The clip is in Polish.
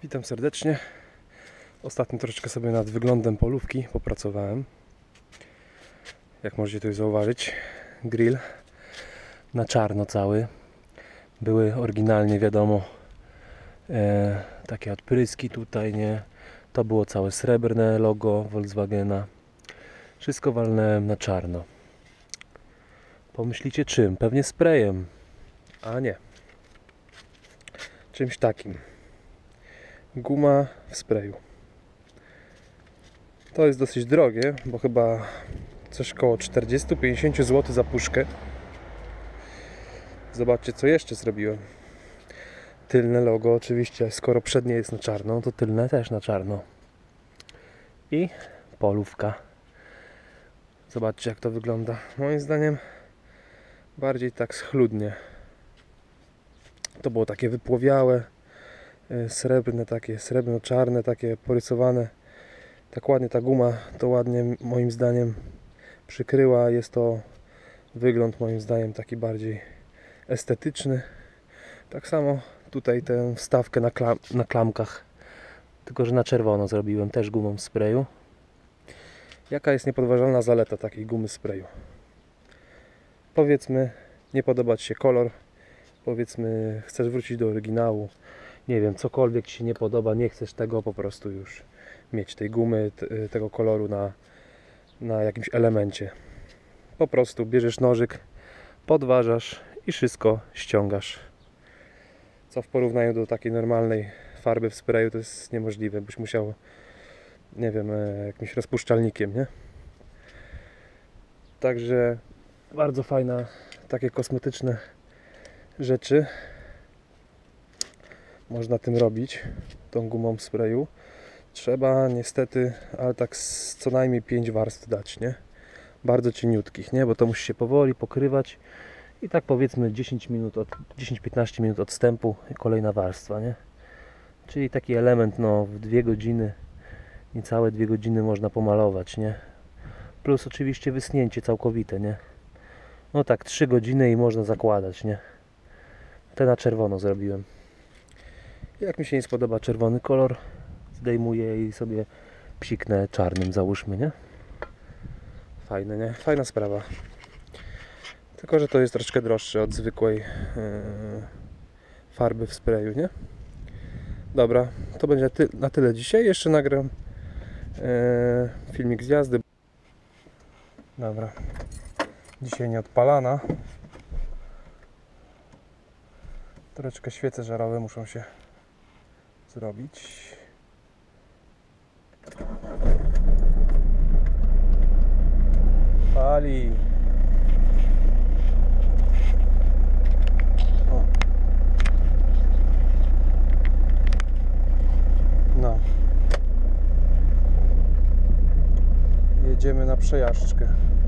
Witam serdecznie. Ostatnio troszeczkę sobie nad wyglądem polówki popracowałem. Jak możecie tutaj zauważyć, grill na czarno cały. Były oryginalnie, wiadomo, takie odpryski tutaj, nie? To było całe srebrne logo Volkswagena. Wszystko walnąłem na czarno. Pomyślicie czym? Pewnie sprayem. A nie. Czymś takim. Guma w sprayu. To jest dosyć drogie, bo chyba coś koło 40-50 zł za puszkę. Zobaczcie, co jeszcze zrobiłem. Tylne logo oczywiście, skoro przednie jest na czarno, to tylne też na czarno. I polówka. Zobaczcie, jak to wygląda. Moim zdaniem bardziej tak schludnie. To było takie wypłowiałe, srebrne, takie srebrno-czarne, takie porysowane. Tak ładnie ta guma to ładnie moim zdaniem przykryła. Jest to wygląd moim zdaniem taki bardziej estetyczny. Tak samo tutaj tę wstawkę na klamkach, tylko że na czerwono zrobiłem też gumą sprayu. Jaka jest niepodważalna zaleta takiej gumy sprayu? Powiedzmy, nie podoba Ci się kolor, powiedzmy, chcesz wrócić do oryginału, nie wiem, cokolwiek Ci się nie podoba, nie chcesz tego po prostu już mieć tej gumy, tego koloru na jakimś elemencie. Po prostu bierzesz nożyk, podważasz i wszystko ściągasz. Co w porównaniu do takiej normalnej farby w sprayu to jest niemożliwe. Byś musiał, nie wiem, jakimś rozpuszczalnikiem, nie? Także bardzo fajne, takie kosmetyczne rzeczy można tym robić, tą gumą sprayu. Trzeba niestety, ale tak co najmniej 5 warstw dać, nie? Bardzo cieniutkich, nie? Bo to musi się powoli pokrywać i tak powiedzmy 10-15 minut odstępu i kolejna warstwa, nie? Czyli taki element, no, w 2 godziny, niecałe 2 godziny można pomalować, nie? Plus oczywiście wysnięcie całkowite, nie? No tak 3 godziny i można zakładać, nie? Te na czerwono zrobiłem. Jak mi się nie spodoba czerwony kolor, zdejmuję i sobie psiknę czarnym, załóżmy, nie? Fajne, nie? Fajna sprawa. Tylko że to jest troszkę droższe od zwykłej farby w sprayu, nie? Dobra, to będzie na tyle dzisiaj. Jeszcze nagram filmik z jazdy. Dobra. Dzisiaj nie odpalana. Troszeczkę świece żarowe muszą się zrobić. Pali. O. No. Jedziemy na przejażdżkę.